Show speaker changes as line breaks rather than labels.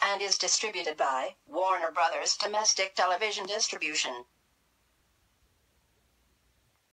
and is distributed by Warner Brothers Domestic Television Distribution.